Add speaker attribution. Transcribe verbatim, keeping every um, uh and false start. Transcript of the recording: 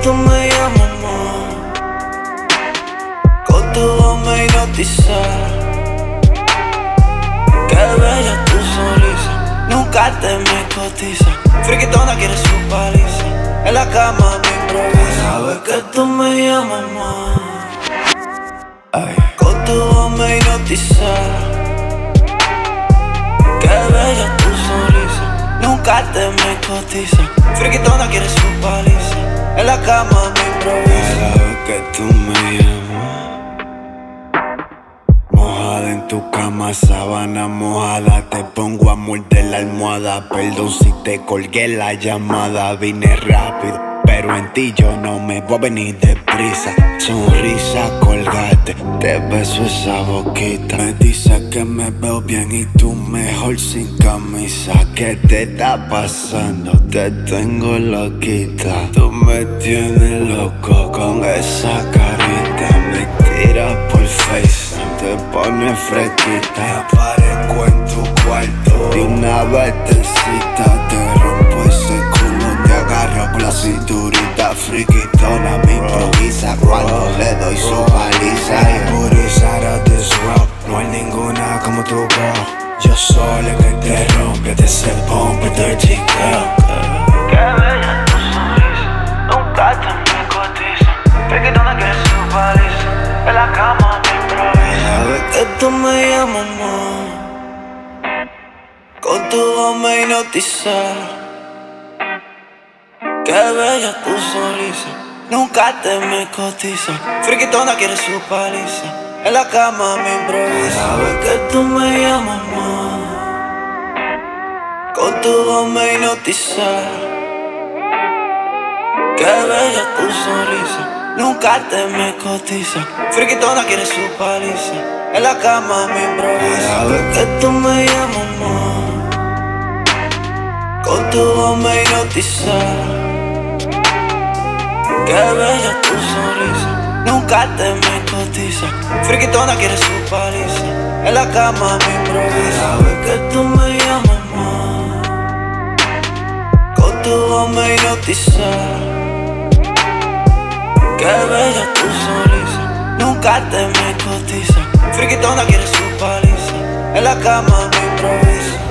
Speaker 1: tú me llamas, amor, con tu voz me hipnotiza. Qué bella tu sonrisa, nunca te me cotiza. Friquitona quiere su paliza, en la cama me improvisa. Sabes que tú me llamas, amor, ay, con tu voz me hipnotiza. Qué bella tu sonrisa, nunca te me cotiza. Friquitona quiere su paliza, en la cama me improvisa.
Speaker 2: Cada vez que tú me llamas, mojada en tu cama, sábana mojada, te pongo a morder la almohada. Perdón si te colgué la llamada, vine rápido, pero en ti yo no me voy a venir deprisa. Sonrisa, colgate, te beso esa boquita. Me dice que me veo bien y tú mejor sin camisa. ¿Qué te está pasando? Te tengo loquita. Tú me tienes loco con esa carita. Me tiras por FaceTime, te pones fresquita. Aparezco en tu cuarto y una vez te cita. Te rompo ese culo, te agarro por la cinturita. Friquitona me improvisa cuando le doy su paliza. Y por usar a this rock, no hay ninguna como tu girl. Yo soy el que te rompe, te se pompe, dirty girl.
Speaker 1: Qué bella tu sonrisa, nunca te me cotiza. Friquitona quiere su paliza, en la cama me improvisa. Sabes que tú me llamas, amor, con tu voz me hipnotiza. Qué bella tu sonrisa, nunca te me cotiza. Friquitona quiere su paliza, en la cama me improvisa. Sabes que tú me llamas, amor, con tu voz me hipnotiza. Qué bella tu sonrisa, nunca te me cotiza. Friquitona quiere su paliza, en la cama me improvisa. Sabes que tú me llamas, amor, con tu voz me hipnotiza. Qué bella tu sonrisa, nunca te me cotiza. Friquitona quiere su paliza, en la cama me improvisa. Sabes que tú me llamas, amor, con tu voz me hipnotiza. Qué bella tu sonrisa, nunca te me cotiza. Friquitona quiere su paliza, en la cama me improvisa.